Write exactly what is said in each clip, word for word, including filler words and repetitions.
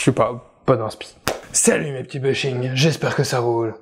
sais pas, pas d'inspi. Salut mes petits bushings, j'espère que ça roule.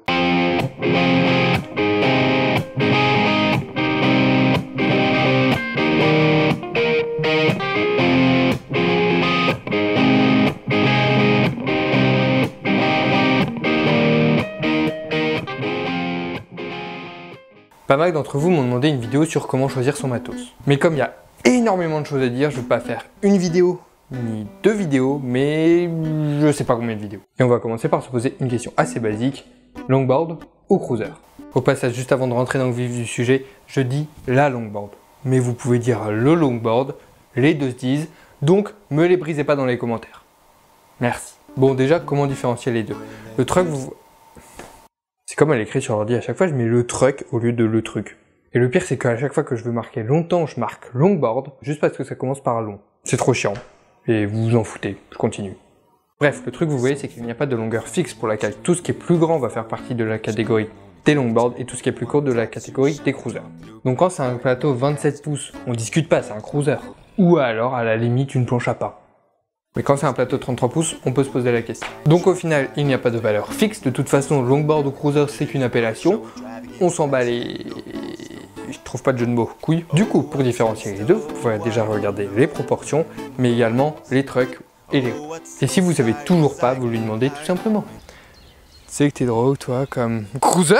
Pas mal d'entre vous m'ont demandé une vidéo sur comment choisir son matos. Mais comme il y a énormément de choses à dire, je ne vais pas faire une vidéo, ni deux vidéos, mais je sais pas combien de vidéos. Et on va commencer par se poser une question assez basique, longboard ou cruiser? Au passage, juste avant de rentrer dans le vif du sujet, je dis la longboard. Mais vous pouvez dire le longboard, les deux se disent, donc me les brisez pas dans les commentaires. Merci. Bon déjà, comment différencier les deux? Le truck, vous... c'est comme à l'écrit sur l'ordi, à chaque fois je mets le truck au lieu de le truc. Et le pire c'est qu'à chaque fois que je veux marquer longtemps, je marque longboard, juste parce que ça commence par long. C'est trop chiant. Et vous vous en foutez, je continue. Bref, le truc vous voyez c'est qu'il n'y a pas de longueur fixe pour laquelle tout ce qui est plus grand va faire partie de la catégorie des longboards et tout ce qui est plus court de la catégorie des cruisers. Donc quand c'est un plateau vingt-sept pouces, on discute pas, c'est un cruiser. Ou alors à la limite une planche à pas. Mais quand c'est un plateau de trente-trois pouces, on peut se poser la question. Donc au final, il n'y a pas de valeur fixe. De toute façon, longboard ou cruiser, c'est qu'une appellation. On s'en bat les... Je trouve pas de jeu de mots, couilles. Du coup, pour différencier les deux, vous pouvez déjà regarder les proportions, mais également les trucks et les roues. Et si vous savez toujours pas, vous lui demandez tout simplement. Tu sais que t'es drôle, toi, comme cruiser?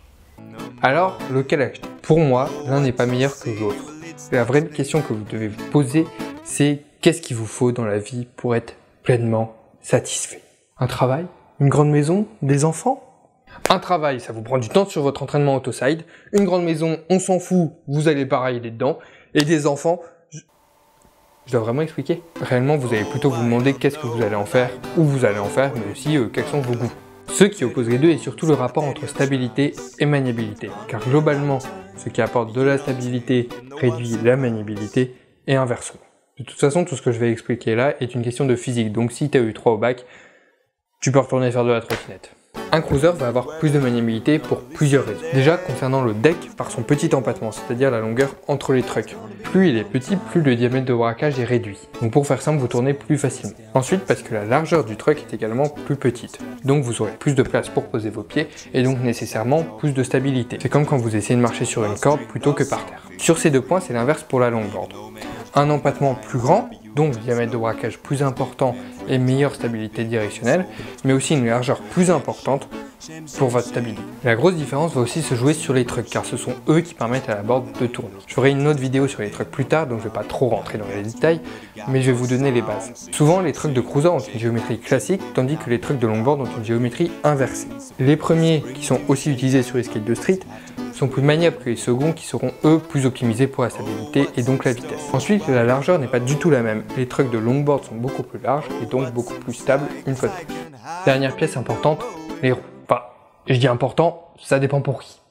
Alors, lequel acheter? Pour moi, l'un n'est pas meilleur que l'autre. La vraie question que vous devez vous poser, c'est qu'est-ce qu'il vous faut dans la vie pour être pleinement satisfait? Un travail? Une grande maison? Des enfants? Un travail, ça vous prend du temps sur votre entraînement autoside. Une grande maison, on s'en fout, vous allez pareil dedans. Et des enfants, je... je dois vraiment expliquer. Réellement, vous allez plutôt vous demander qu'est-ce que vous allez en faire, où vous allez en faire, mais aussi euh, quels sont vos goûts. Ce qui oppose les deux est surtout le rapport entre stabilité et maniabilité. Car globalement, ce qui apporte de la stabilité réduit la maniabilité et inversement. De toute façon, tout ce que je vais expliquer là est une question de physique, donc si tu as eu trois au bac, tu peux retourner faire de la trottinette. Un cruiser va avoir plus de maniabilité pour plusieurs raisons. Déjà, concernant le deck, par son petit empattement, c'est-à-dire la longueur entre les trucks. Plus il est petit, plus le diamètre de braquage est réduit. Donc pour faire simple, vous tournez plus facilement. Ensuite, parce que la largeur du truck est également plus petite. Donc vous aurez plus de place pour poser vos pieds, et donc nécessairement plus de stabilité. C'est comme quand vous essayez de marcher sur une corde plutôt que par terre. Sur ces deux points, c'est l'inverse pour la longboard. Un empattement plus grand, donc diamètre de braquage plus important et meilleure stabilité directionnelle, mais aussi une largeur plus importante pour votre stabilité. La grosse différence va aussi se jouer sur les trucks, car ce sont eux qui permettent à la board de tourner. Je ferai une autre vidéo sur les trucks plus tard, donc je ne vais pas trop rentrer dans les détails, mais je vais vous donner les bases. Souvent, les trucks de cruiser ont une géométrie classique, tandis que les trucks de longboard ont une géométrie inversée. Les premiers, qui sont aussi utilisés sur les skates de street, sont plus maniables que les seconds qui seront eux plus optimisés pour la stabilité et donc la vitesse. Ensuite, la largeur n'est pas du tout la même. Les trucks de longboard sont beaucoup plus larges et donc beaucoup plus stables une fois de plus. Dernière pièce importante, les roues. Enfin, je dis important, ça dépend pour qui.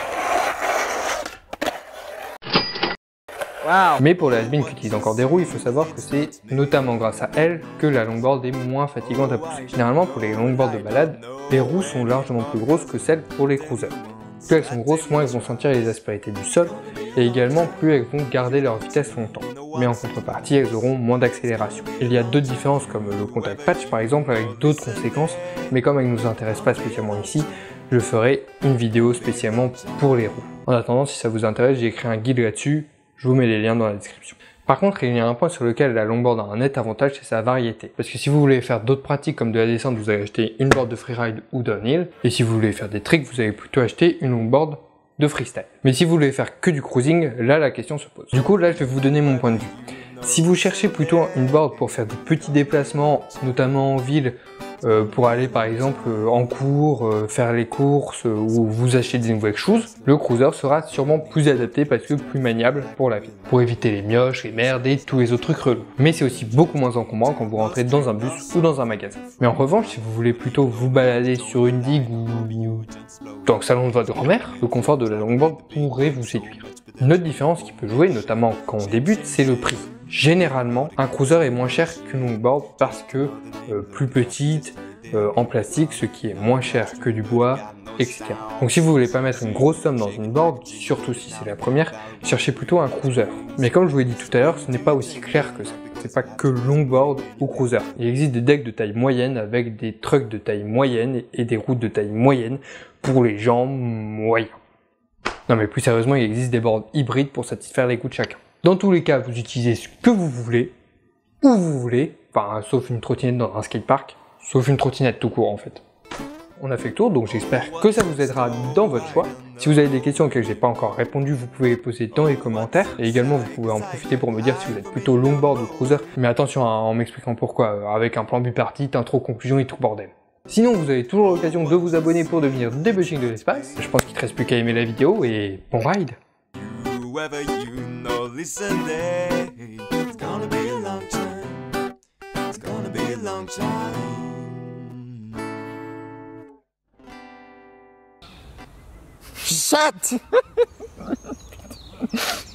Wow. Mais pour les has-been qui utilisent encore des roues, il faut savoir que c'est notamment grâce à elles que la longboard est moins fatigante à pousser. Généralement, pour les longboards de balade, les roues sont largement plus grosses que celles pour les cruisers. Plus elles sont grosses, moins elles vont sentir les aspérités du sol, et également plus elles vont garder leur vitesse longtemps. Mais en contrepartie, elles auront moins d'accélération. Il y a d'autres différences comme le contact patch par exemple, avec d'autres conséquences, mais comme elles ne nous intéressent pas spécialement ici, je ferai une vidéo spécialement pour les roues. En attendant, si ça vous intéresse, j'ai écrit un guide là-dessus, je vous mets les liens dans la description. Par contre, il y a un point sur lequel la longboard a un net avantage, c'est sa variété. Parce que si vous voulez faire d'autres pratiques comme de la descente, vous allez acheter une board de freeride ou downhill. Et si vous voulez faire des tricks, vous allez plutôt acheter une longboard de freestyle. Mais si vous voulez faire que du cruising, là la question se pose. Du coup, là je vais vous donner mon point de vue. Si vous cherchez plutôt une board pour faire des petits déplacements, notamment en ville, euh, pour aller par exemple euh, en cours, euh, faire les courses euh, ou vous acheter des nouvelles choses, le cruiser sera sûrement plus adapté parce que plus maniable pour la ville. Pour éviter les mioches, les merdes et tous les autres trucs relous. Mais c'est aussi beaucoup moins encombrant quand vous rentrez dans un bus ou dans un magasin. Mais en revanche, si vous voulez plutôt vous balader sur une digue ou dans le salon de votre grand-mère, le confort de la longboard pourrait vous séduire. Une autre différence qui peut jouer, notamment quand on débute, c'est le prix. Généralement, un cruiser est moins cher qu'une longboard parce que euh, plus petite, euh, en plastique, ce qui est moins cher que du bois, et cetera. Donc si vous voulez pas mettre une grosse somme dans une board, surtout si c'est la première, cherchez plutôt un cruiser. Mais comme je vous l'ai dit tout à l'heure, ce n'est pas aussi clair que ça. c'est pas que longboard ou cruiser. Il existe des decks de taille moyenne avec des trucks de taille moyenne et des routes de taille moyenne pour les gens moyens. Non mais plus sérieusement, il existe des boards hybrides pour satisfaire les goûts de chacun. Dans tous les cas, vous utilisez ce que vous voulez, où vous voulez, enfin sauf une trottinette dans un skatepark, sauf une trottinette tout court en fait. On a fait le tour, donc j'espère que ça vous aidera dans votre choix. Si vous avez des questions auxquelles j'ai pas encore répondu, vous pouvez les poser dans les commentaires. Et également, vous pouvez en profiter pour me dire si vous êtes plutôt longboard ou cruiser. Mais attention hein, en m'expliquant pourquoi, avec un plan bipartite, intro, conclusion et tout bordel. Sinon, vous avez toujours l'occasion de vous abonner pour devenir des bushings de l'espace. Je pense qu'il ne te reste plus qu'à aimer la vidéo et bon ride! Shut!